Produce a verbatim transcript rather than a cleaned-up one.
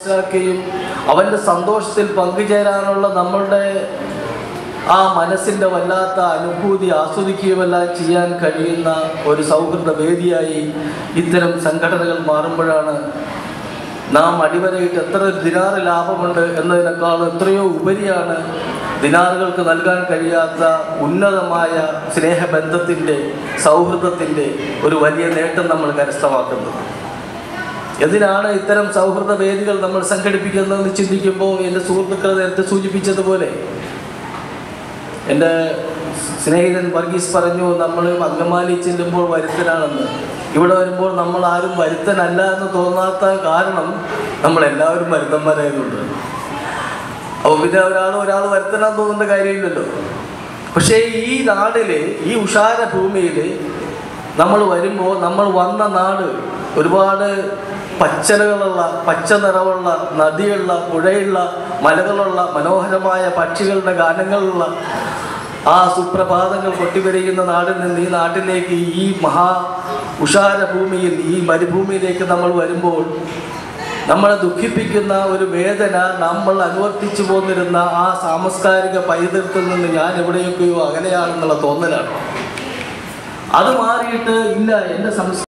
മനസ്സിലാക്കുകയും അവൻ്റെ സന്തോഷത്തിൽ പങ്കുചേരാനുള്ള നമ്മളുടെ ആ മനസ്സിൻ്റെ വല്ലാത്ത അനുഭൂതി ആസ്വദിക്കുകയുമെല്ലാം ചെയ്യാൻ കഴിയുന്ന ഒരു സൗഹൃദ വേദിയായി ഇത്തരം സംഘടനകൾ മാറുമ്പോഴാണ് നാം അടിവരയിട്ട് എത്ര ദിനാറ് ലാഭമുണ്ട് എന്നതിനേക്കാൾ എത്രയോ ഉപരിയാണ് ദിനാറുകൾക്ക് നൽകാൻ കഴിയാത്ത ഉന്നതമായ സ്നേഹബന്ധത്തിൻ്റെ സൗഹൃദത്തിൻ്റെ ഒരു വലിയ നേട്ടം നമ്മൾ കരസ്ഥമാക്കുന്നത്. എന്തിനാണ് ഇത്തരം സൗഹൃദ വേദികൾ നമ്മൾ സംഘടിപ്പിക്കുന്നതെന്ന് ചിന്തിക്കുമ്പോൾ എൻ്റെ സുഹൃത്തുക്കൾ നേരത്തെ സൂചിപ്പിച്ചതുപോലെ എൻ്റെ സ്നേഹിതൻ വർഗീസ് പറഞ്ഞു, നമ്മൾ അങ്കമാലി ചെല്ലുമ്പോൾ വരുത്തനാണെന്ന്. ഇവിടെ വരുമ്പോൾ നമ്മൾ ആരും വരുത്തനല്ല എന്ന് തോന്നാത്ത കാരണം നമ്മളെല്ലാവരും വരുത്തന്മാരായതുകൊണ്ട്. അപ്പോൾ പിന്നെ ഒരാൾ ഒരാൾ വരുത്തനാന്ന് തോന്നേണ്ട കാര്യമില്ലല്ലോ. പക്ഷേ ഈ നാടിൽ, ഈ ഉഷാര ഭൂമിയിൽ നമ്മൾ വരുമ്പോൾ നമ്മൾ വന്ന നാട് ഒരുപാട് പച്ചലകളുള്ള, പച്ച നിറമുള്ള, നദിയുള്ള, പുഴയുള്ള, മലകളുള്ള, മനോഹരമായ പക്ഷികളുടെ ഗാനങ്ങളുള്ള ആ സുപ്രഭാതങ്ങൾ കൊട്ടിവരിയുന്ന നാടിൽ നിന്ന് ഈ നാട്ടിലേക്ക്, ഈ മഹാ ഉഷാര ഭൂമിയിൽ, ഈ മരുഭൂമിയിലേക്ക് നമ്മൾ വരുമ്പോൾ നമ്മളെ ദുഃഖിപ്പിക്കുന്ന ഒരു വേദന നമ്മൾ അനുവർത്തിച്ചു പോന്നിരുന്ന ആ സാംസ്കാരിക പൈതൃകത്തിൽ നിന്ന് ഞാൻ എവിടെയൊക്കെയോ അകലെയാണെന്നുള്ള തോന്നലാണ്. അത് മാറിയിട്ട് ഇല്ല, എൻ്റെ സംസ്കാരം